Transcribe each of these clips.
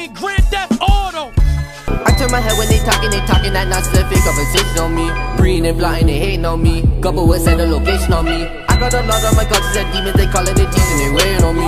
Wayne, Grand Theft Auto. I turn my head when they talking that nonsense, fake conversation on me. Breathing and plotting, they hating on me. Couple with send a location on me. I got a lot on my conscience and demons, they calling it teasing, they weighing on me.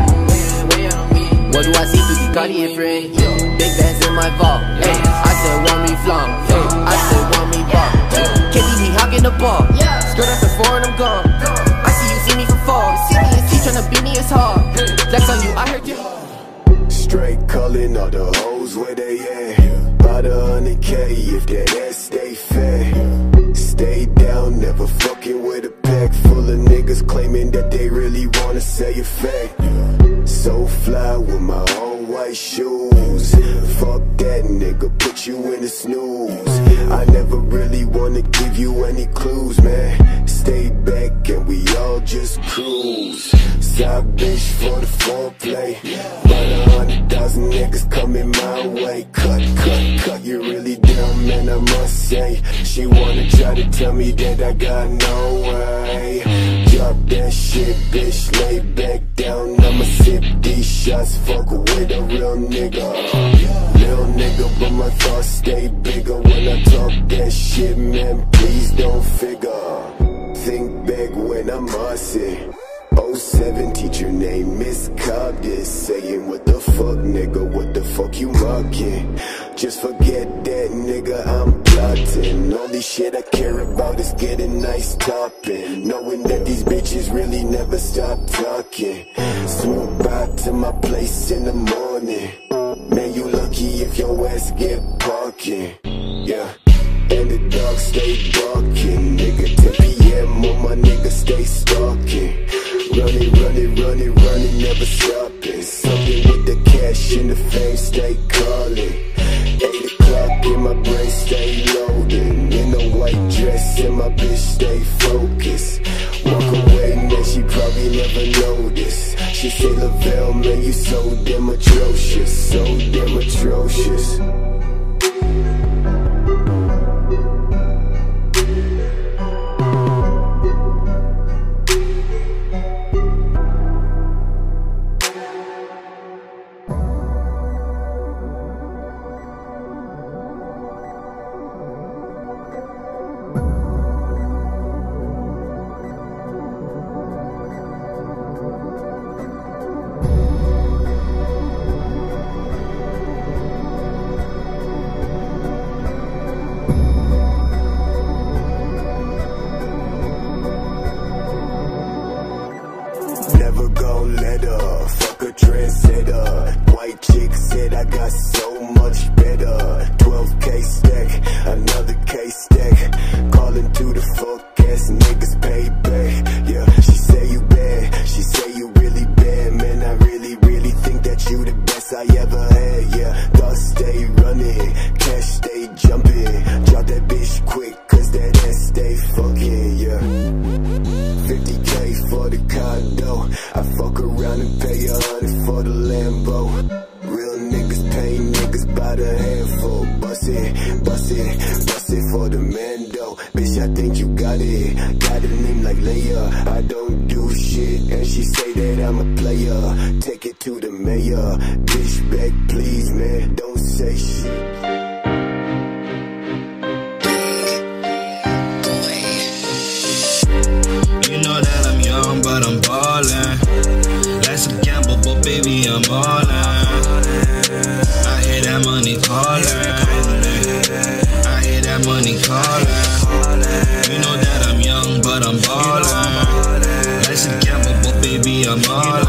What do I see through the Cartier frame? Big bands in my vault. Hey, I said want me flaunt. Hey, I said want me ball. Candy me hawking the ball. Skirt up the four and I'm gone. I see you see me from fall. See me and see tryna beat me, it's hard. Flex on you, I heard you. Straight calling all the hoes where they at. About 100K if that ass stay fat. Stay down, never fucking with a pack full of niggas claiming that they really wanna say a fact. So fly with my own white shoes. Fuck that nigga, put you in a snooze. I never really wanna give you any clues, man. Stay back and we all just cruise. Side bitch for the foreplay. About 100,000 niggas coming my way. Cut, you really down, man, I must say. She wanna try to tell me that I got no way. Drop that shit, bitch, lay back down. I'ma sip these shots, fuck with a real nigga. Little nigga, but my thoughts stay bigger. When I talk that shit, man, please don't figure. Think back when I'm mossing. 07 teacher named Miss Cogdis, saying what the fuck nigga, what the fuck you mocking? Just forget that nigga, I'm plotting. Only shit I care about is getting nice topping. Knowing that these bitches really never stop talking. Swoop by to my place in the morning. Man, you lucky if your ass get parking. Yeah, and the dogs stay barking. Nigga, 10 PM on my nigga stay stalking. Running, never stopping. Something with the cash and the fame, stay calling. 8 o'clock in my brain, stay loading. In a white dress and my bitch stay focused. Walk away, man, she probably never noticed. She say, Lavelle, man, you so damn atrocious. So damn atrocious. Never gon' let her fuck a trendsetter. White chick said I got so much better. 12K stack, another K stack. Calling to the fuck ass niggas pay back. Yeah, she say you bad, she say you really bad. Man, I really think that you the best I ever had. Yeah, thoughts stay running, cash stay jumping. Drop that bitch quick, cause that ass stay fucking. Yeah, 50K for the condo. I fuck around and pay 100 for the Lambo. Real niggas pay niggas by the handful. Bust it for the Mando. Bitch, I think you got it. Got a name like Leia. I don't do shit, and she say that I'm a player. Take it to the mayor. Bitch, back please, man. Don't say shit. You know that I'm young, but I'm ballin'. Life's a gamble, but baby, I'm ballin'. I hear that money callin'. I hear that money callin'. You know that I'm young, but I'm ballin'. Life's a gamble, but baby, I'm ballin'.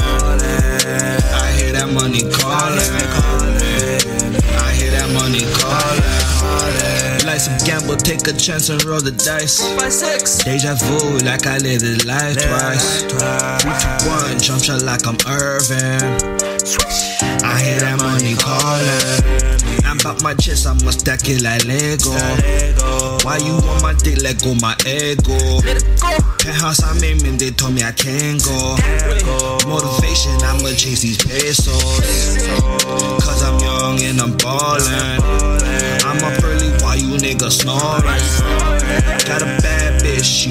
I hear that money callin'. I hear that money callin'. Life's a gamble, take a chance and roll the dice. 5-6. Deja vu, like I lived this life twice. 3-2-1, jump shot like I'm Irvin. I hear that money calling. I'm about my chest, I'ma stack it like Lego. Why you on my dick, let go my ego. Penthouse I'm aiming, they told me I can't go. Motivation, I'ma chase these pesos. Cause I'm young and I'm ballin'. I'm up early while you niggas snoring. Got a bad bitch, she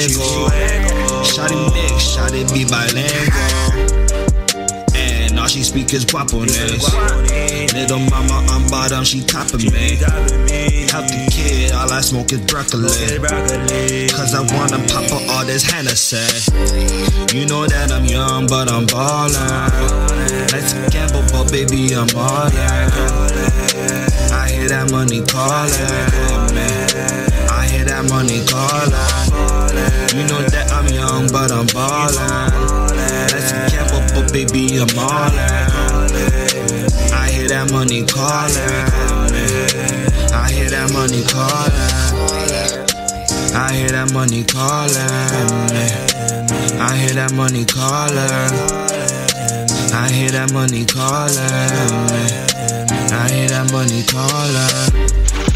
fuego. Shawty mix, shawty be bilingual. And all she speakers guaponess. Little mama, I'm bottom, she topping me. Help the kid, all I smoke is broccoli. Cause I wanna pop up all this Hennessy. You know that I'm young, but I'm ballin'. Let's gamble, but baby, I'm ballin'. I hear that money callin', man. I hear that money callin'. You know that I'm young, but I'm ballin'. Let's gamble, but baby, I'm ballin'. I hear that money callin'. I hear that money callin'. I hear that money callin'. I hear that money callin'. I hear that money callin'. I hear that money callin'.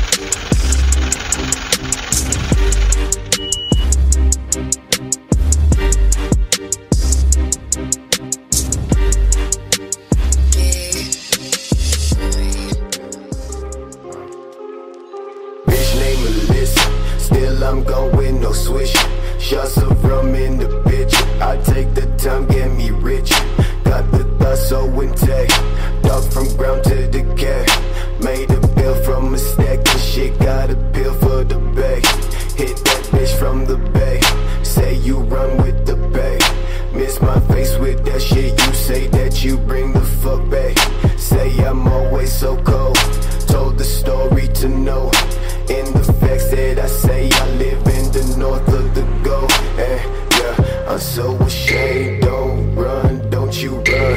Still I'm going no swish. Shots of rum in the bitch. I take the time, get me rich. Got the thoughts so intact. Dog from ground to the cat. Made a bill from a stack of shit. Got a pill for the bag. Hit that bitch from the bay. Say you run with the bay. Miss my face with that shit. You say that you bring the fuck back. Say I'm always so cold. Told the story to know. In the facts that I say, I live in the north of the gold. And yeah, I'm so ashamed. Don't run, don't you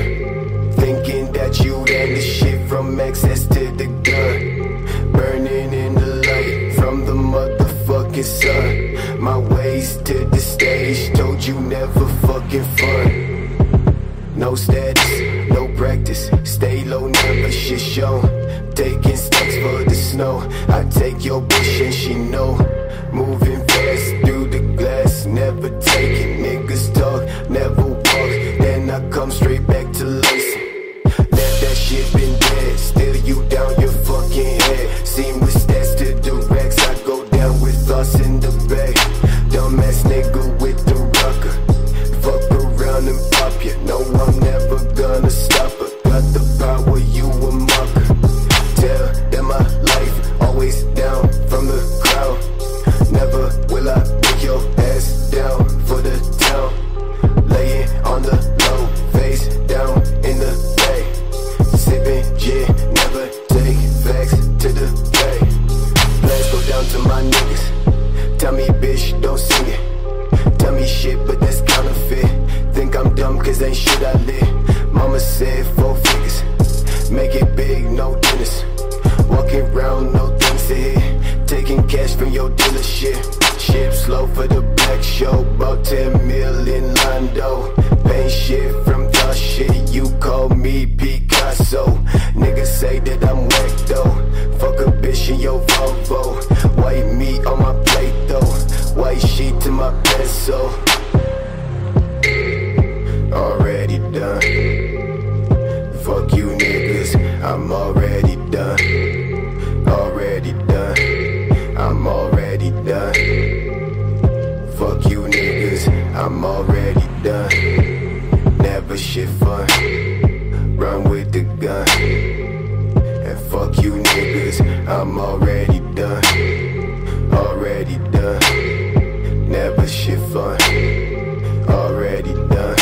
run. Thinking that you and the shit from access to the gun. Burning in the light from the motherfucking sun. My ways to the stage, told you never fucking fun. No status, no practice, stay low, never shit shown. Taking stacks for the snow. I take your bitch and she know. Moving fast through the glass, never taking niggas talk, never walk. Then I come straight back to lacing. Let that shit been dead, still you down your fucking head. Seen with stats to the racks, I go down with thoughts in the bag. Dumbass nigga with the rocker. Fuck around and pop ya. No, I'm never gonna stop her. Got the power, you a mocker. Tell them my life, always down from the crowd. Never will I break your ass down for the town. Laying on the low, face down in the bay. Sipping gin, never take facts to the bay. Plans go down to my niggas. Tell me bitch, don't sing it. Tell me shit, but that's counterfeit. Think I'm dumb cause ain't shit I live. Mama said 4 figures. Make it big, no dinners. Walking around, no things to hit. Taking cash from your dealership. Ship slow for the black show. About 10 million Lando. Paint shit from the shit. You call me Picasso. Niggas say that I'm whack though. Fuck a bitch in your Volvo. White meat on my plate though. White sheet to my pencil. Already done. Fuck you niggas, I'm already done. Already done. I'm already done. Fuck you niggas, I'm already done. Never shit fun. Run with the gun. And fuck you niggas, I'm already done. Already done. Never shit fun. Already done.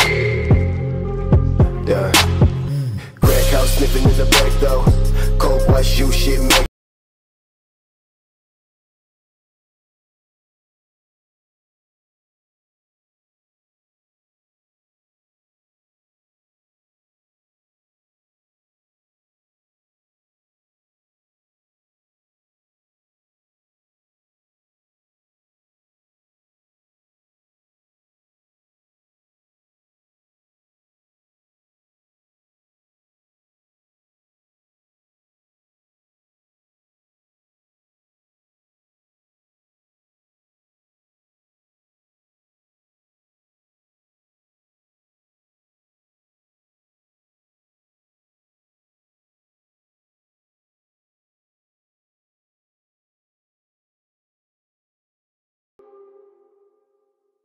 Done. Crack house sniffing in the back though. Cold white shoe shit make.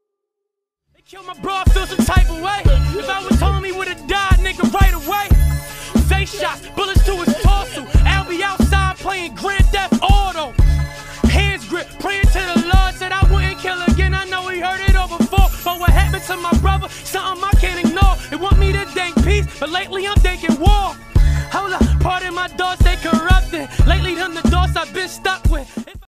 Kill my bro, I feel some type of way. If I was home, he would've died, nigga, right away. face shots, bullets to his torso. I'll be outside playing Grand Theft Auto. Hands grip, praying to the Lord, said I wouldn't kill again. I know he heard it all before, but what happened to my brother? Something I can't ignore. They want me to think peace, but lately I'm thinking war. Hold up, pardon my thoughts, they corrupted. Lately them the thoughts I've been stuck with.